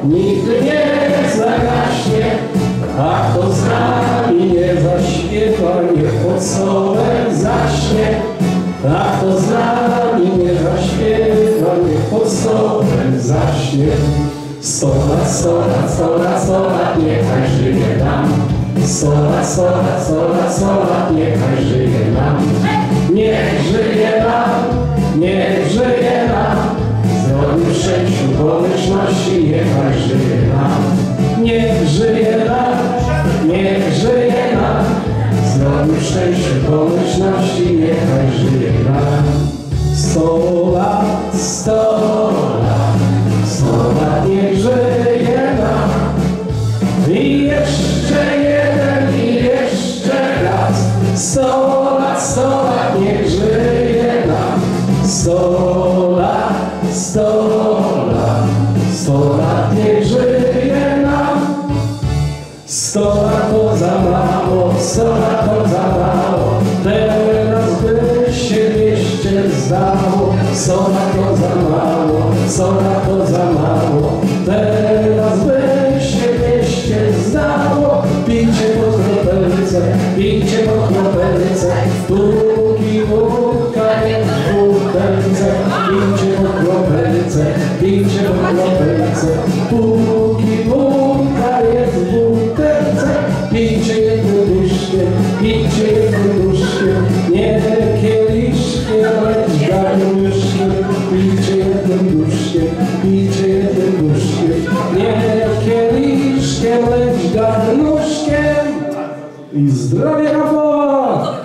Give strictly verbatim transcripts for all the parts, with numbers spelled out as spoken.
nigdy nie zagaśnie, a kto z nami nie zaśpiewa, niech pod stołem zaśnie. A kto z nami nie zaśpiewa, niech pod stołem zaśnie. Sto lat, sto lat, sto lat, sto lat, niechaj żyje nam. Sto lat, sto lat, sto lat, sto lat, niechaj żyje nam. Niech żyje nam, niech żyje nam. Zdrowiu, szczęściu, pomyślności, niechaj żyje nam. Niech żyje nam, niech żyje nam. Zdrowiu, szczęściu, pomyślności, niechaj żyje nam. Sto lat, sto lat, sto lat, niech żyje nam. I jeszcze jeden, i jeszcze raz. Sto lat, sto lat, niech żyje nam. Sto lat, sto lat, sto lat, niech żyje nam. Sto lat to za mało, sto lat to za mało. Teraz by się dwieście zdało. Sto lat to za mało, sto lat to za mało. Teraz by się dwieście zdało. Pijcie po kropelce, pijcie po kropelce, póki wódka jest w butelce. Pijcie po kropelce, pijcie po kropelce, póki wódka jest w butelce. Pijcie jednym duszkiem, pijcie jednym duszkiem, nie kieliszkiem, lecz garnuszkiem. Pijcie jednym duszkiem, pijcie jednym duszkiem, nie kieliszkiem, lecz garnuszkiem. I zdrowie Rafała!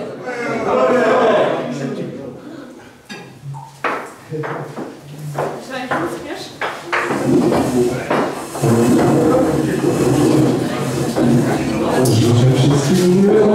Myślałem, że uśmiesz? Życzę wszystkim miłego